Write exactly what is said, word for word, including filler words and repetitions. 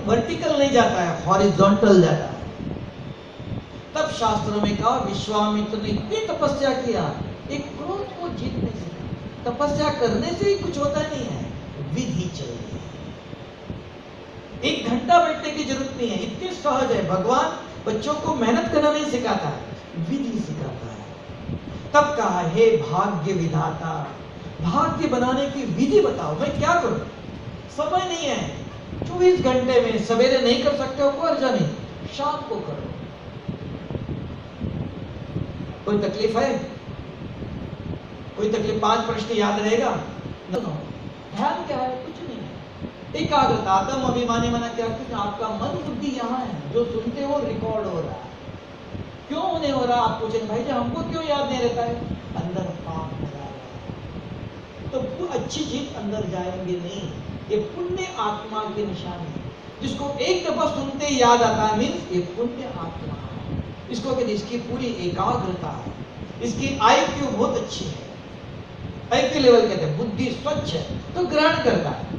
Vertical नहीं जाता है, हॉरिजॉन्टल जाता है। तब शास्त्रों में कहा विश्वामित्र ने इतनी तपस्या किया, एक क्रोध को जीत नहीं सका। तपस्या करने से ही कुछ होता नहीं है, विधि चाहिए। एक घंटा बैठने की जरूरत नहीं है, इतनी सहज है। भगवान बच्चों को मेहनत करना नहीं सिखाता है, विधि सिखाता है। तब कहा हे भाग्य विधाता, भाग्य बनाने की विधि बताओ, मैं क्या करूं? समय नहीं है, चौबीस घंटे में सवेरे नहीं कर सकते हो, कोई अर्जा नहीं, शाम को करो। कोई तकलीफ है? कोई तकलीफ? पांच प्रश्न याद रहेगा? ध्यान क्या है? कुछ नहीं है। एकाग्रता, आत्म अभिमानी मना क्या? क्योंकि आपका मन बुद्धि यहाँ है, जो सुनते हो रिकॉर्ड हो रहा है। क्यों नहीं हो रहा? आप पूछेंगे भाई जी हमको क्यों याद नहीं रहता है? अंदर पाप लगा है, तो अच्छी चीज अंदर जाएंगे नहीं। ये पुण्य आत्मा की निशानी है। जिसको एक दफा सुनते ही याद आता है, मीन्स ये पुण्य आत्मा है। इसको कहते इसकी पूरी एकाग्रता है, इसकी आई क्यू बहुत अच्छी है। आई क्यू लेवल कहते हैं, बुद्धि स्वच्छ है तो ग्रहण करता है।